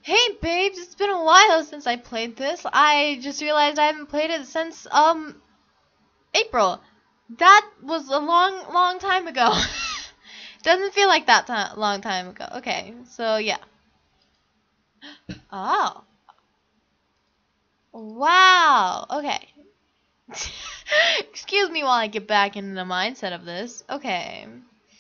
Hey babes, it's been a while since I played this. I just realized I haven't played it since April. That was a long time ago. Doesn't feel like that long time ago. Okay, so yeah. Oh. Wow. Okay. Excuse me while I get back into the mindset of this. Okay.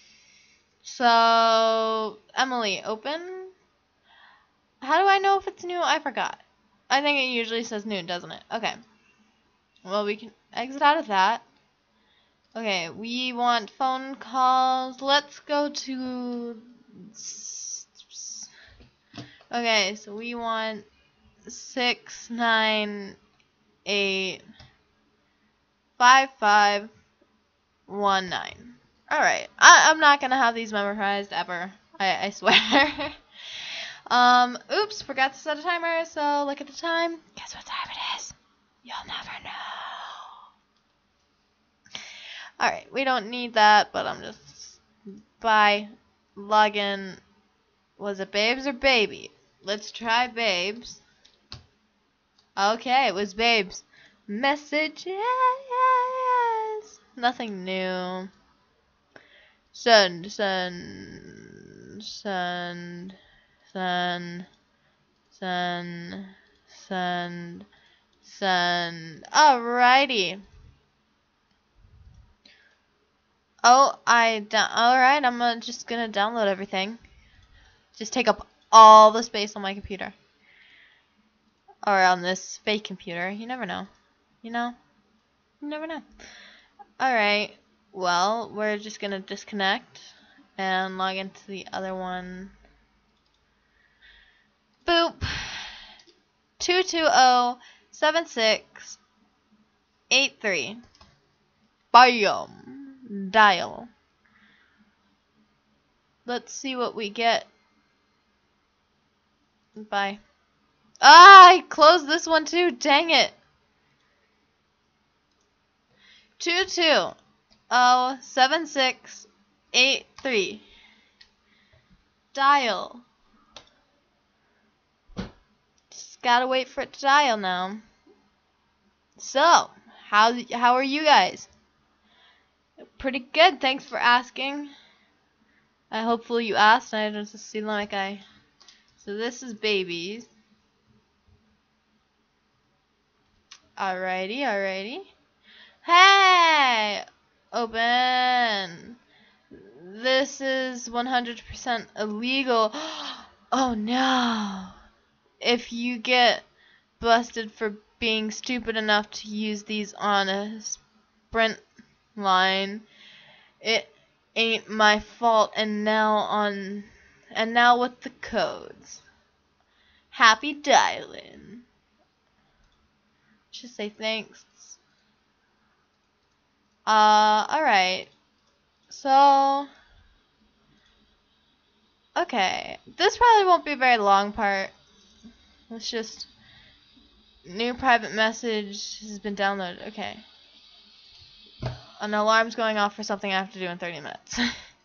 So, Emily, open. How do I know if it's new? I forgot. I think it usually says new, doesn't it? Okay. Well, we can exit out of that. Okay, we want phone calls. Let's go to... Okay, so we want 6985519. Alright, I'm not gonna have these memorized ever. I swear. Oops, forgot to set a timer, so look at the time. Guess what time it is? You'll never know. Alright, we don't need that, but I'm just... Bye. Login. Was it babes or baby? Let's try babes. Okay, it was babes. Messages. Nothing new. Send. Alrighty. Oh, alright, I'm just gonna download everything. Just take up all the space on my computer. Or on this fake computer. You never know. You know? You never know. Alright. Well, we're just gonna disconnect and log into the other one. Boop. 220-7683. Bam. Dial. Let's see what we get. Bye. Ah, I closed this one too. Dang it. 220-7683. Dial. Just gotta wait for it to dial now. So, how are you guys? Pretty good, thanks for asking. Hopefully you asked, I don't just seem like I... So this is babies. Alrighty. Hey! Open! This is 100% illegal. Oh no! If you get busted for being stupid enough to use these on a Sprint line, it ain't my fault. And now with the codes. Happy dialing. Should say thanks. Alright. So, okay. This probably won't be a very long part. It's just new private message has been downloaded. Okay. An alarm's going off for something I have to do in 30 minutes.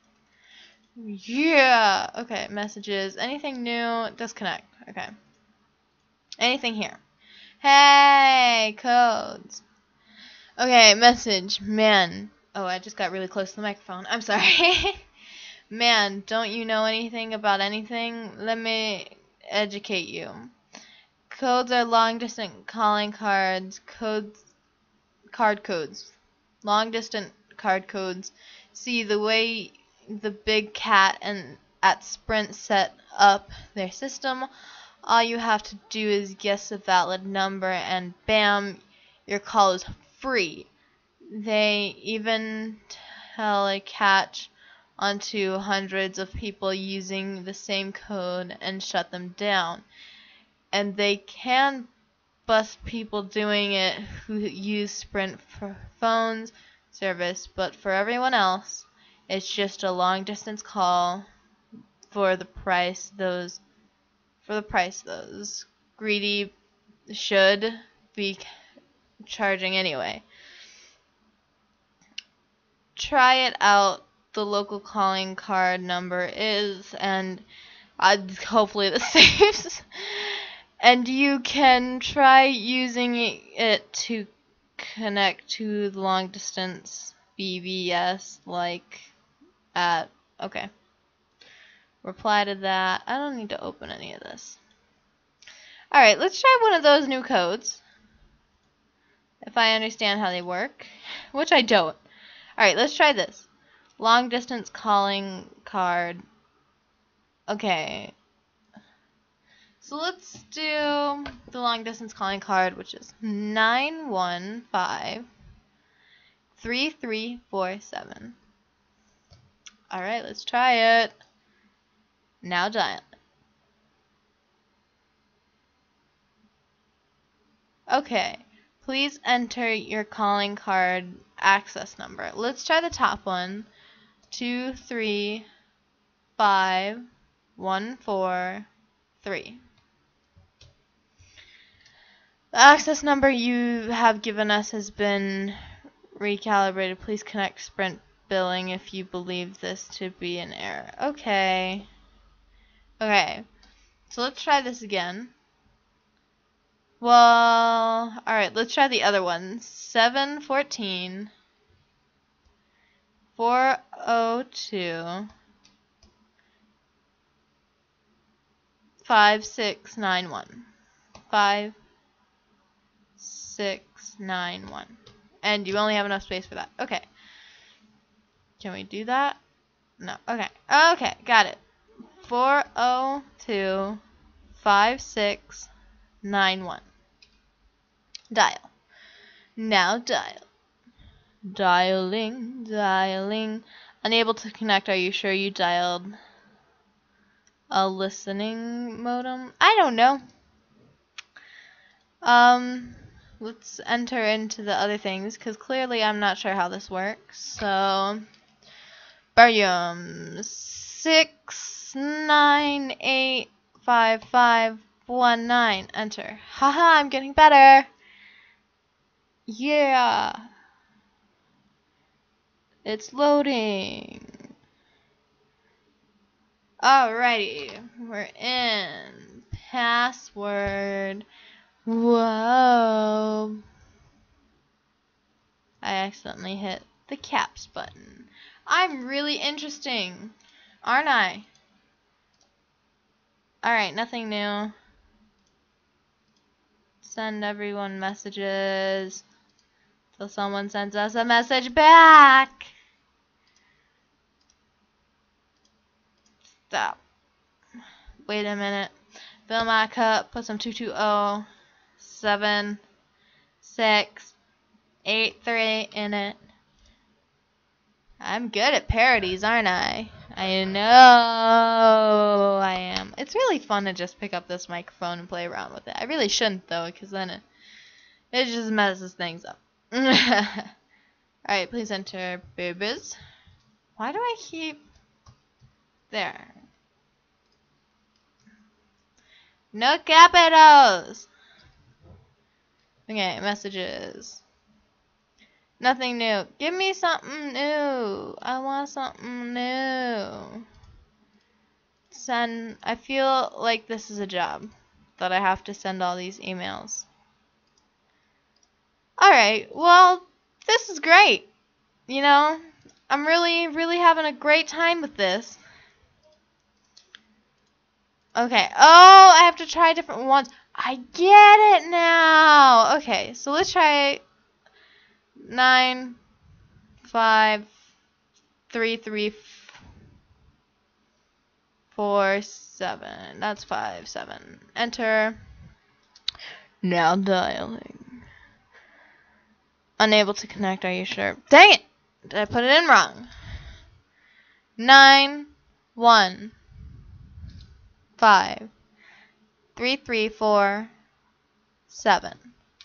Yeah. Okay, messages. Anything new? Disconnect. Okay. Anything here? Hey, codes. Okay, message. Man. Oh, I just got really close to the microphone. I'm sorry. Man, don't you know anything about anything? Let me educate you. Codes are long distance calling cards. Card codes. Long distance card codes. See, the way the big cat and at Sprint set up their system, all you have to do is guess a valid number and bam, your call is free. They even catch onto hundreds of people using the same code and shut them down. And they can bust people doing it who use Sprint for phones service, but for everyone else, it's just a long distance call for the price those greedy should be charging anyway. Try it out. The local calling card number is, and Hopefully this saves. And you can try using it to connect to the long distance BBS, like at, okay. Reply to that. I don't need to open any of this. Alright, let's try one of those new codes. If I understand how they work, which I don't. Alright, let's try this. Long distance calling card. Okay. So let's do the long distance calling card, which is 915-3347. Alright, let's try it. Now dial. Okay. Please enter your calling card access number. Let's try the top one. 235143. The access number you have given us has been recalibrated. Please connect Sprint billing if you believe this to be an error. Okay. Okay. So let's try this again. Well, alright, let's try the other one. 714 402 5691. 5691. And you only have enough space for that. Okay. Can we do that? No. Okay. Okay, got it. 402 5691. Dial. Now dial. Dialing, dialing. Unable to connect. Are you sure you dialed a listening modem? I don't know. Let's enter into the other things, because clearly I'm not sure how this works. So, barium 6985519. Enter. Haha, I'm getting better. Yeah. It's loading. Alrighty. We're in. Password. Whoa. I accidentally hit the caps button. I'm really interesting, aren't I? Alright, nothing new. Send everyone messages till someone sends us a message back. Stop. Wait a minute. Fill my cup. Put some 220763 in it. I'm good at parodies, aren't I? I know I am. It's really fun to just pick up this microphone and play around with it. I really shouldn't, though, because then it just messes things up. Alright, please enter boobies. Why do I keep... There. No capitals! Okay, messages. Nothing new. Give me something new. I want something new. Send. I feel like this is a job. That I have to send all these emails. Alright, well, this is great. You know, I'm really having a great time with this. Okay. Oh, I have to try different ones. I get it now. Okay, so let's try 95347. That's 57. Enter. Now dialing. Unable to connect. Are you sure? Dang it! Did I put it in wrong? 9153347.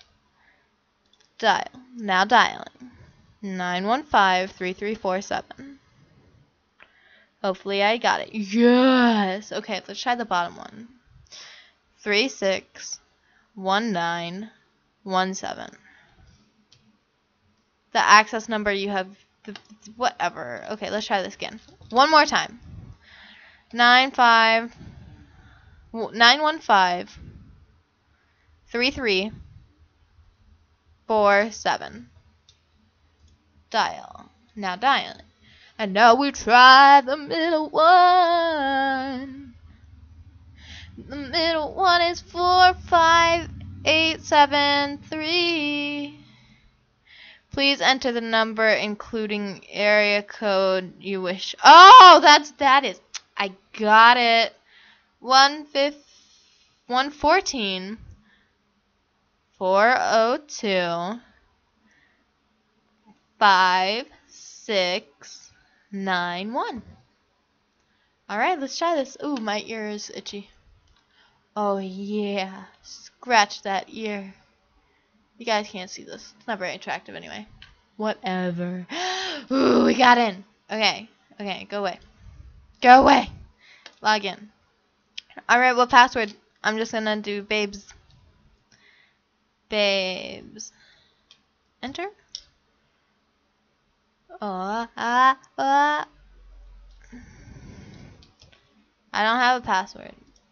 Dial. Now dialing. 9153347. Hopefully I got it. Yes! Okay, let's try the bottom one. 361917. The access number you have... Whatever. Okay, let's try this again. One more time. 9533347. 915 3347. Dial. Now dial. And now we try the middle one. The middle one is 45873. Please enter the number including area code you wish. Oh, that is. I got it. 114 402 5691. Alright, let's try this. Ooh, my ear is itchy. Oh yeah. Scratch that ear. You guys can't see this. It's not very attractive anyway. Whatever. Ooh, we got in. Okay. Okay, go away. Go away. Log in. Alright, what password? I'm just gonna do babes. Babes. Enter. I don't have a password.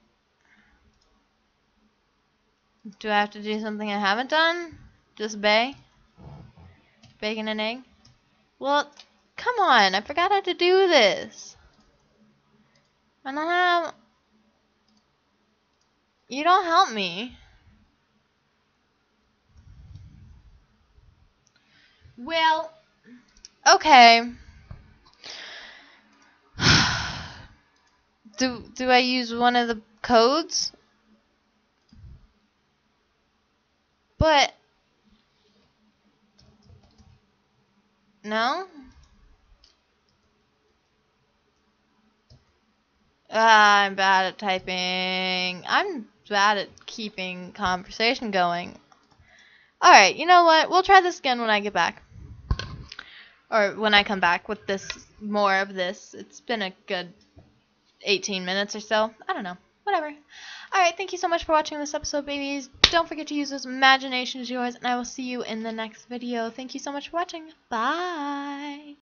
Do I have to do something I haven't done? Just bacon and egg? Well, come on. I forgot how to do this. I don't have... You don't help me. Well, okay. Do I use one of the codes? But no? I'm bad at typing. I'm bad at keeping conversation going. Alright, you know what? We'll try this again when I get back. Or when I come back with this, more of this. It's been a good 18 minutes or so. I don't know. Whatever. Alright, thank you so much for watching this episode, babies. Don't forget to use those imaginations of yours, and I will see you in the next video. Thank you so much for watching. Bye!